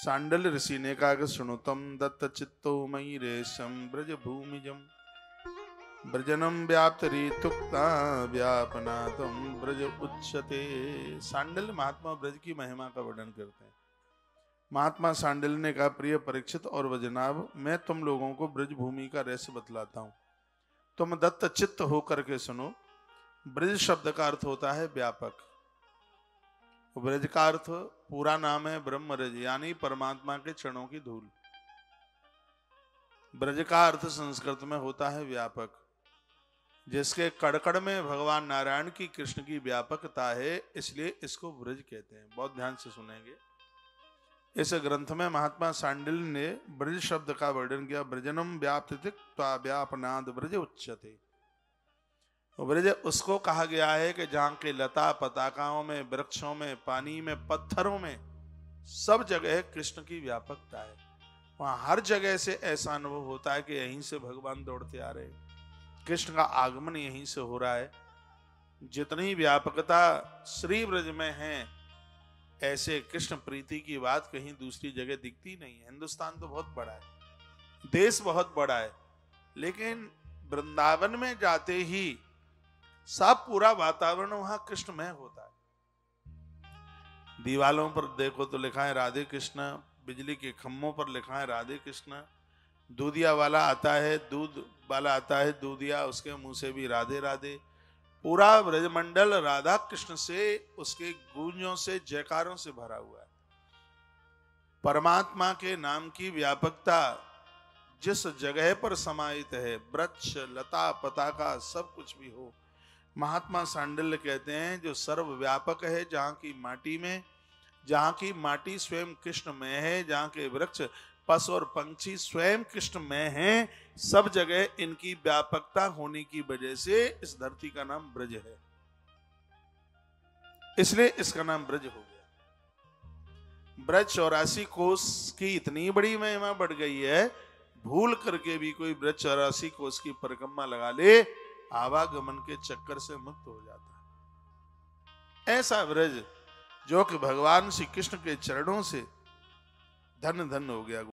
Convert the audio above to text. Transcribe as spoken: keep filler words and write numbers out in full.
सांडल ऋषि ने कहा कि सुनो तम दत्त चित्तो मयि रेशम ब्रज भूमिजम ब्रजनम व्याप्त ऋतुक्ता व्यापना तम ब्रज उच्यते। सांडल महात्मा ब्रज की महिमा का वर्णन करते हैं। महात्मा सांडल ने कहा, प्रिय परीक्षित और वजनाभ, मैं तुम लोगों को ब्रज भूमि का रहस्य बतलाता हूं, तुम दत्त चित्त होकर के सुनो। ब्रज शब्द का अर्थ होता है व्यापक। ब्रज का अर्थ पूरा नाम है ब्रह्मरज, यानी परमात्मा के चरणों की धूल। ब्रज का अर्थ संस्कृत में होता है व्यापक, जिसके कड़कड़ में भगवान नारायण की कृष्ण की व्यापकता है, इसलिए इसको ब्रज कहते हैं। बहुत ध्यान से सुनेंगे। इस ग्रंथ में महात्मा सांडिल ने ब्रज शब्द का वर्णन किया। ब्रजनम व्याप्त व्यापनाद ब्रज उच्यते। ब्रज उसको कहा गया है कि जहां के लता पताकाओं में, वृक्षों में, पानी में, पत्थरों में, सब जगह कृष्ण की व्यापकता है। वहां हर जगह से ऐसा अनुभव होता है कि यहीं से भगवान दौड़ते आ रहे हैं, कृष्ण का आगमन यहीं से हो रहा है। जितनी व्यापकता श्री ब्रज में है, ऐसे कृष्ण प्रीति की बात कहीं दूसरी जगह दिखती नहीं है। हिंदुस्तान तो बहुत बड़ा है, देश बहुत बड़ा है, लेकिन वृंदावन में जाते ही सब पूरा वातावरण वहां कृष्णमय होता है। दीवालों पर देखो तो लिखा है राधे कृष्ण, बिजली के खंभों पर लिखा है राधे कृष्ण, दूधिया वाला आता है, दूध वाला आता है दूधिया, उसके मुंह से भी राधे राधे। पूरा ब्रजमंडल राधा कृष्ण से, उसके गूंजों से, जयकारों से भरा हुआ है। परमात्मा के नाम की व्यापकता जिस जगह पर समाहित है, वृक्ष, लता, पताका, सब कुछ भी हो, महात्मा सांडिल्य कहते हैं जो सर्वव्यापक है। जहां की माटी में, जहां की माटी स्वयं कृष्ण में है, जहां के वृक्ष, पशु और पंछी स्वयं कृष्ण में हैं, सब जगह इनकी व्यापकता होने की वजह से इस धरती का नाम ब्रज है, इसलिए इसका नाम ब्रज हो गया। ब्रज चौरासी कोस की इतनी बड़ी महिमा बढ़ गई है, भूल करके भी कोई ब्रज चौरासी कोस की परिक्रमा लगा ले, आवागमन के चक्कर से मुक्त हो जाता है। ऐसा ब्रज जो कि भगवान श्री कृष्ण के चरणों से धन धन हो गया।